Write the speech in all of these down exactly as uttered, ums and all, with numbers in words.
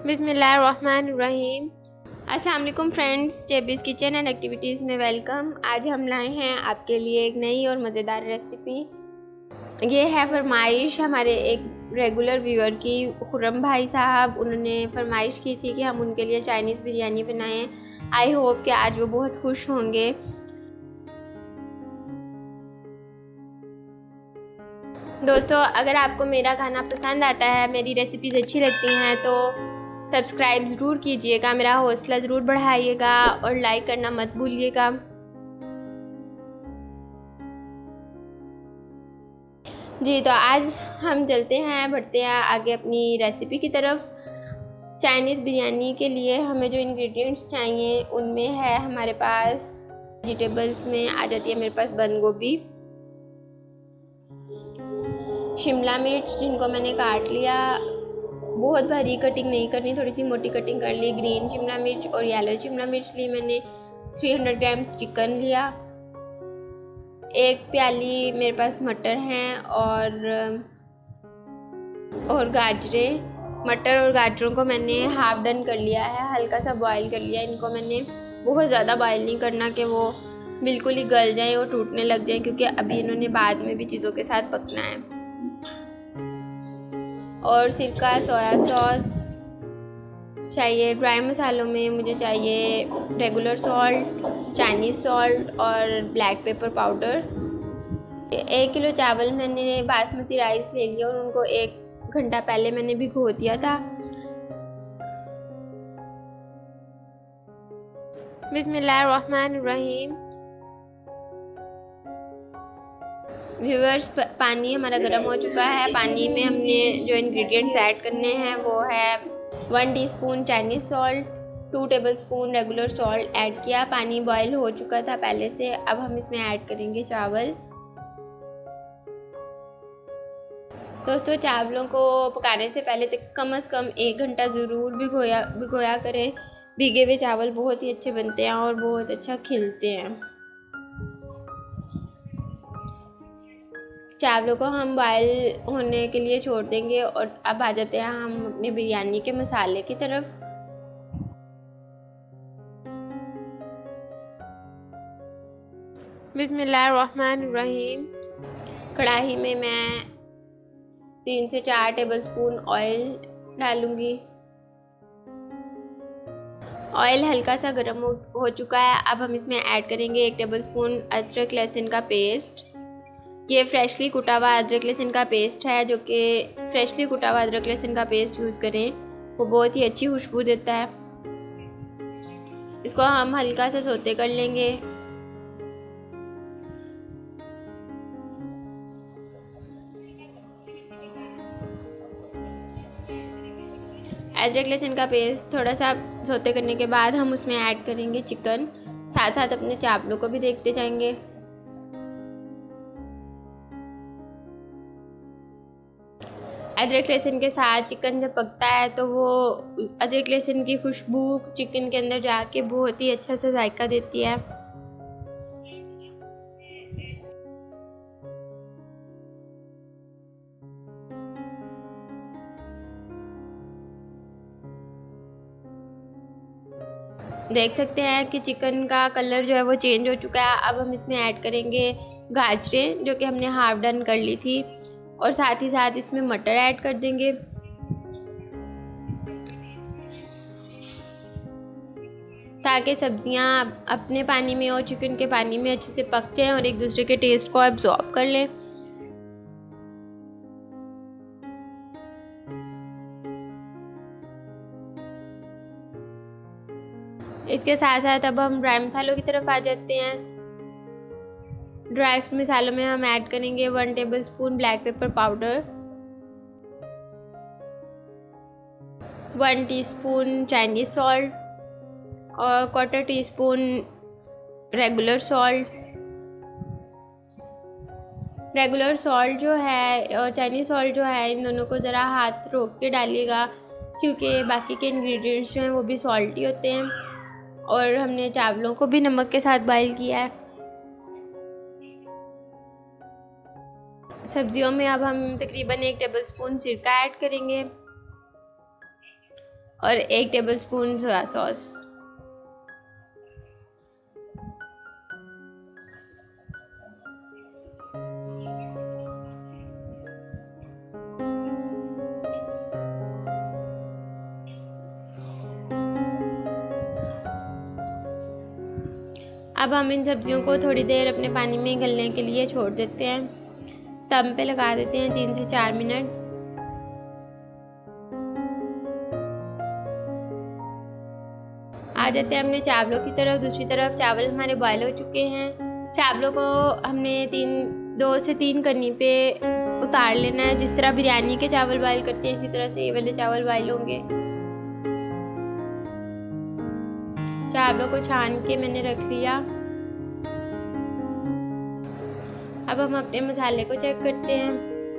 बिस्मिल्लाहिर्रहमानिर्रहीम। अस्सलाम वालेकुम friends, JB's kitchen and activities में वेलकम। आज हम लाए हैं आपके लिए एक नई और मज़ेदार रेसिपी। ये है फरमाइश हमारे एक रेगुलर व्यूअर की, खुर्रम भाई साहब। उन्होंने फरमाइश की थी कि हम उनके लिए चाइनीज़ बिरयानी बनाएं। आई होप कि आज वो बहुत खुश होंगे। दोस्तों, अगर आपको मेरा खाना पसंद आता है, मेरी रेसिपीज़ अच्छी लगती हैं तो सब्सक्राइब ज़रूर कीजिएगा, मेरा हौसला ज़रूर बढ़ाइएगा और लाइक करना मत भूलिएगा। जी, तो आज हम चलते हैं, बढ़ते हैं आगे अपनी रेसिपी की तरफ। चाइनीज़ बिरयानी के लिए हमें जो इंग्रेडिएंट्स चाहिए उनमें है हमारे पास वेजिटेबल्स में आ जाती है मेरे पास बंद गोभी, शिमला मिर्च जिनको मैंने काट लिया, बहुत भारी कटिंग नहीं करनी, थोड़ी सी मोटी कटिंग कर ली, ग्रीन शिमला मिर्च और येलो शिमला मिर्च ली मैंने, तीन सौ ग्राम्स चिकन लिया, एक प्याली मेरे पास मटर हैं और और गाजरें। मटर और गाजरों को मैंने हाफ डन कर लिया है, हल्का सा बॉईल कर लिया। इनको मैंने बहुत ज़्यादा बॉईल नहीं करना कि वो बिल्कुल ही गल जाएं और टूटने लग जाएं, क्योंकि अभी इन्होंने बाद में भी चीज़ों के साथ पकना है। और सिरका, सोया सॉस चाहिए। ड्राई मसालों में मुझे चाहिए रेगुलर सॉल्ट, चाइनीज़ सॉल्ट और ब्लैक पेपर पाउडर। एक किलो चावल मैंने बासमती राइस ले लिया और उनको एक घंटा पहले मैंने भिगो दिया था। बिस्मिल्लाहिर्रहमानिर्रहीम। व्यूअर्स, पानी हमारा गर्म हो चुका है। पानी में हमने जो इंग्रेडिएंट्स ऐड करने हैं वो है one teaspoon Chinese salt, two tablespoon regular salt add किया। पानी बॉईल हो चुका था पहले से। अब हम इसमें ऐड करेंगे चावल। दोस्तों, चावलों को पकाने से पहले तक कम से कम एक घंटा ज़रूर भिगोया भिगोया करें। भीगे हुए चावल बहुत ही अच्छे बनते हैं और बहुत अच्छा खिलते हैं। चावलों को हम बॉयल होने के लिए छोड़ देंगे और अब आ जाते हैं हम अपने बिरयानी के मसाले की तरफ। बिस्मिल्लाहिर्रहमानिर्रहीम। कढ़ाई में मैं तीन से चार टेबलस्पून ऑयल डालूंगी। ऑयल हल्का सा गर्म हो, हो चुका है। अब हम इसमें ऐड करेंगे एक टेबलस्पून अदरक लहसुन का पेस्ट। ये फ्रेशली कुटा हुआ अदरक लहसुन का पेस्ट है, जो कि फ्रेशली कुटा हुआ अदरक लहसुन का पेस्ट यूज़ करें, वो बहुत ही अच्छी खुशबू देता है। इसको हम हल्का सा सौते कर लेंगे। अदरक लहसुन का पेस्ट थोड़ा सा सौते करने के बाद हम उसमें ऐड करेंगे चिकन। साथ साथ अपने चावलों को भी देखते जाएंगे। अदरक लहसुन के साथ चिकन जब पकता है तो वो अदरक लहसुन की खुशबू चिकन के अंदर जाके बहुत ही अच्छा सा जायका देती है। देख सकते हैं कि चिकन का कलर जो है वो चेंज हो चुका है। अब हम इसमें ऐड करेंगे गाजरें, जो कि हमने हाफ डन कर ली थी, और साथ ही साथ इसमें मटर ऐड कर देंगे। ताकि सब्जियां अपने पानी में और चिकन के पानी में अच्छे से पक जाएं और एक दूसरे के टेस्ट को एब्जॉर्ब कर लें। इसके साथ साथ अब हम ड्राई मसालों की तरफ आ जाते हैं। ड्राई मसालों में हम ऐड करेंगे one tablespoon black pepper powder, one teaspoon Chinese salt और quarter teaspoon regular salt. Regular salt जो है और चाइनीज़ सॉल्ट जो है, इन दोनों को ज़रा हाथ रोक के डालिएगा, क्योंकि बाकी के इंग्रेडिएंट्स जो हैं वो भी सॉल्टी होते हैं। और हमने चावलों को भी नमक के साथ बॉईल किया है। सब्जियों में अब हम तकरीबन एक टेबलस्पून सिरका ऐड करेंगे और एक टेबलस्पून सोया सॉस। अब हम इन सब्जियों को थोड़ी देर अपने पानी में गलने के लिए छोड़ देते हैं। दम पे लगा देते हैं तीन से चार मिनट। आ जाते हैं हमने चावलों की तरफ। दूसरी तरफ चावल हमारे बॉयल हो चुके हैं। चावलों को हमने तीन दो से तीन करनी पे उतार लेना है। जिस तरह बिरयानी के चावल बॉयल करते हैं इसी तरह से ये वाले चावल बॉयल होंगे। चावलों को छान के मैंने रख लिया। अब हम अपने मसाले को चेक करते हैं।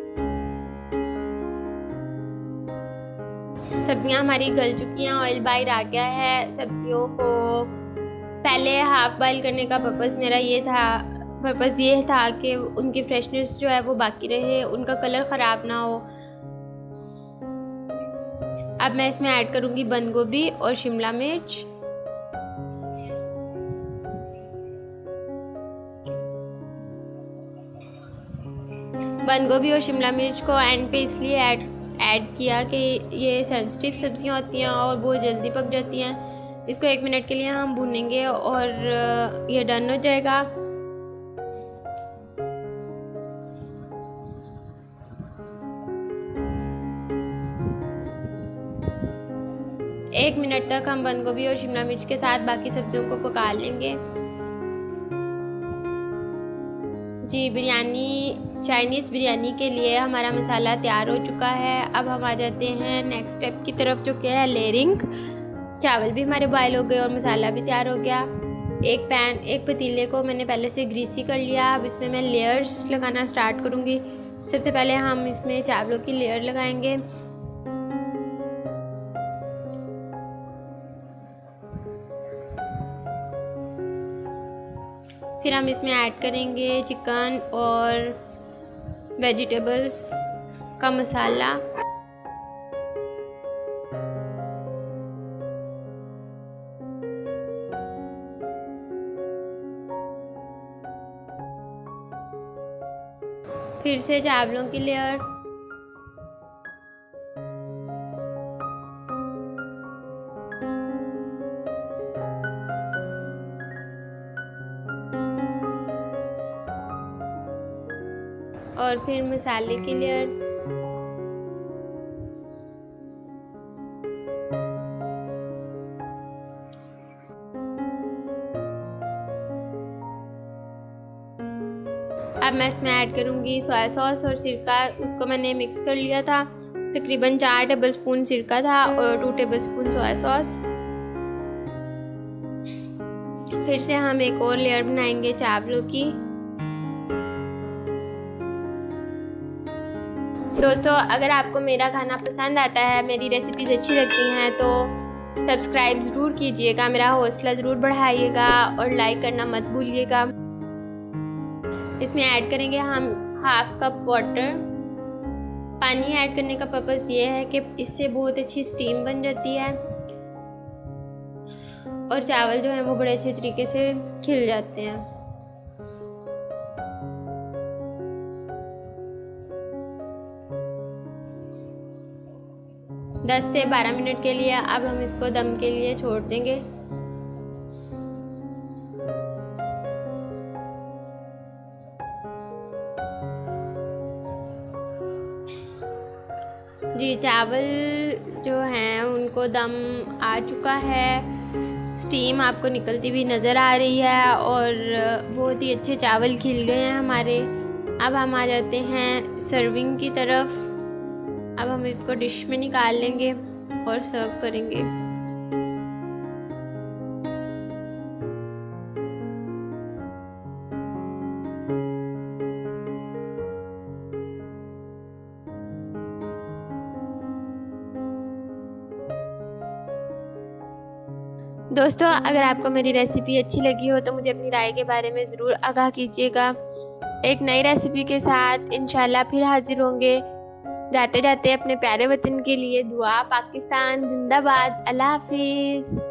सब्जियां हमारी गल चुकी हैं, ऑयल बाहर आ गया है। सब्जियों को पहले हाफ बॉयल करने का पर्पस मेरा ये था पर्पस ये था कि उनकी फ्रेशनेस जो है वो बाकी रहे, उनका कलर ख़राब ना हो। अब मैं इसमें ऐड करूँगी बंद गोभी और शिमला मिर्च। बंद गोभी और शिमला मिर्च को एंड पे इसलिए ऐड ऐड किया कि ये सेंसिटिव सब्जियां होती हैं और बहुत जल्दी पक जाती हैं। इसको एक मिनट के लिए हम भूनेंगे और ये डन हो जाएगा। एक मिनट तक हम बंद गोभी और शिमला मिर्च के साथ बाकी सब्जियों को पका लेंगे। जी, बिरयानी चाइनीज़ बिरयानी के लिए हमारा मसाला तैयार हो चुका है। अब हम आ जाते हैं नेक्स्ट स्टेप की तरफ, जो कि है लेयरिंग। चावल भी हमारे बॉयल हो गए और मसाला भी तैयार हो गया। एक पैन एक पतीले को मैंने पहले से ग्रीसी कर लिया। अब इसमें मैं लेयर्स लगाना स्टार्ट करूँगी। सबसे पहले हम इसमें चावलों की लेयर लगाएंगे। फिर हम इसमें ऐड करेंगे चिकन और वेजिटेबल्स का मसाला। फिर से चावलों की लेयर। और फिर मसाले की लेयर। अब मैं इसमें ऐड करूँगी सोया सॉस और सिरका। उसको मैंने मिक्स कर लिया था। तकरीबन चार टेबलस्पून सिरका था और टू टेबलस्पून सोया सॉस। फिर से हम एक और लेयर बनाएंगे चावलों की। दोस्तों, अगर आपको मेरा खाना पसंद आता है, मेरी रेसिपीज़ अच्छी लगती हैं तो सब्सक्राइब ज़रूर कीजिएगा, मेरा हौसला ज़रूर बढ़ाइएगा और लाइक करना मत भूलिएगा। इसमें ऐड करेंगे हम हाफ कप वाटर। पानी ऐड करने का पर्पस ये है कि इससे बहुत अच्छी स्टीम बन जाती है और चावल जो हैं वो बड़े अच्छे तरीके से खिल जाते हैं। दस से बारह मिनट के लिए अब हम इसको दम के लिए छोड़ देंगे। जी, चावल जो हैं उनको दम आ चुका है। स्टीम आपको निकलती हुई नज़र आ रही है और बहुत ही अच्छे चावल खिल गए हैं हमारे। अब हम आ जाते हैं सर्विंग की तरफ। अब हम इसको डिश में निकाल लेंगे और सर्व करेंगे। दोस्तों, अगर आपको मेरी रेसिपी अच्छी लगी हो तो मुझे अपनी राय के बारे में ज़रूर आगाह कीजिएगा। एक नई रेसिपी के साथ इंशाल्लाह फिर हाजिर होंगे। जाते जाते अपने प्यारे वतन के लिए दुआ। पाकिस्तान जिंदाबाद। अल्लाह हाफिज़।